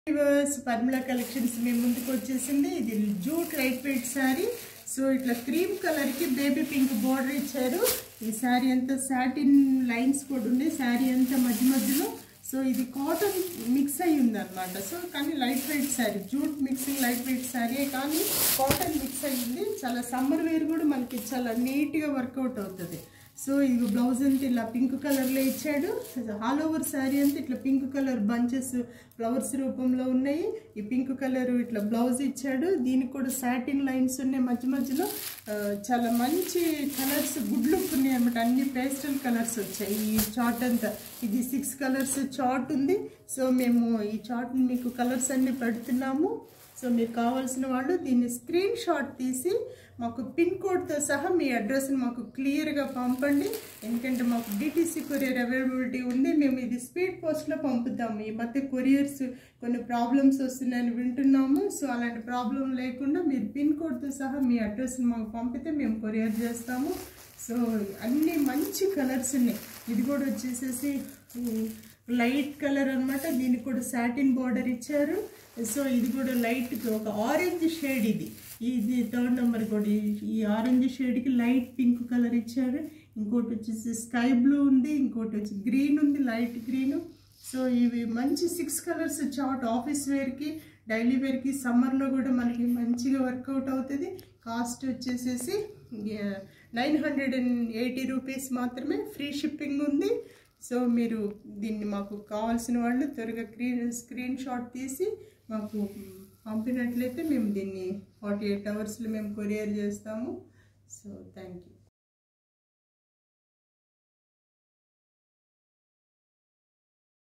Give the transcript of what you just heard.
Parmala collections మేము ముందుకు వచ్చేసింది ఇది jute light weight sari so ఇట్లా క్రీమ్ కలర్ కి బేబీ పింక్ బోర్డర్ ఇచ్చారు ఈ సారీ అంతా సాటిన్ లైన్స్ కూడా ఉంది సారీ అంతా మధ్య మధ్యలో సో ఇది కాటన్ మిక్స్ అయి ఉంది అన్నమాట సో కానీ light weight sari jute mixing light weight sari కానీ కాటన్ మిక్స్ అయ్యింది చాలా సమ్మర్ వేర్ కూడా మనకి చాలా నీట్ గా వర్కౌట్ అవుతుంది సో ఇది బ్లౌజ్ అంతా ఇలా పింక్ కలర్ లో ఇచ్చాడు ఆల్ ఓవర్ సారీ అంతా ఇట్లా పింక్ కలర్ బంచెస్ ఫ్లవర్స్ రూపంలో ఉన్నాయి ఈ పింక్ కలర్ ఇట్లా బ్లౌజ్ ఇచ్చాడు దీనికి కూడా సాటిన్ లైన్స్ ఉన్నాయి మధ్య మధ్యలో చాలా మంచి కలర్స్ గుడ్ లుక్ ఉన్నాయి అన్నమాట అన్ని పేస్టల్ కలర్స్ వచ్చాయి ఈ చార్ట్ అంతా ఇది 6 కలర్స్ చార్ట్ ఉంది సో మేము ఈ చార్ట్ ని మీకు కలర్స్ అన్ని పెడుతున్నాము సో మీకు కావాల్సిన వాళ్ళు దీన్ని స్క్రీన్ షాట్ తీసి మాకు పిన్ కోడ్తో సహా మీ అడ్రస్ని మాకు క్లియర్గా పంపండి ఎందుకంటే మాకు డిటిసి కొరియర్ అవైలబిలిటీ ఉంది మేము ఇది స్పీడ్ పోస్ట్లో పంపుతాము ఈ మధ్య కొరియర్స్ కొన్ని ప్రాబ్లమ్స్ వస్తున్నాయని వింటున్నాము సో అలాంటి ప్రాబ్లం లేకుండా మీరు పిన్ కోడ్తో సహా మీ అడ్రస్ని మాకు పంపితే మేము కొరియర్ చేస్తాము సో అన్ని మంచి కలర్స్ ఉన్నాయి ఇది కూడా వచ్చేసేసి లైట్ కలర్ అన్నమాట దీనికి కూడా సాటిన్ బార్డర్ ఇచ్చారు సో ఇది కూడా లైట్ ఒక ఆరెంజ్ షేడ్ ఇది 3rd నెంబర్ కూడా ఈ ఆరెంజ్ షేడ్కి లైట్ పింక్ కలర్ ఇచ్చారు ఇంకోటి వచ్చేసి స్కై బ్లూ ఉంది ఇంకోటి వచ్చి గ్రీన్ ఉంది లైట్ గ్రీన్ సో ఇవి మంచి 6 కలర్స్ చార్ట్ ఆఫీస్ వేర్కి డైలీ వేర్కి సమ్మర్లో కూడా మనకి మంచిగా వర్కౌట్ అవుతుంది కాస్ట్ వచ్చేసేసి 980 రూపీస్ మాత్రమే ఫ్రీ షిప్పింగ్ ఉంది సో మీరు దీన్ని మాకు కావాల్సిన వాళ్ళు త్వరగా స్క్రీన్ షాట్ తీసి మాకు పంపినట్లయితే మేము దీన్ని 48 అవర్స్లో మేము కొరియర్ చేస్తాము సో థ్యాంక్ యూ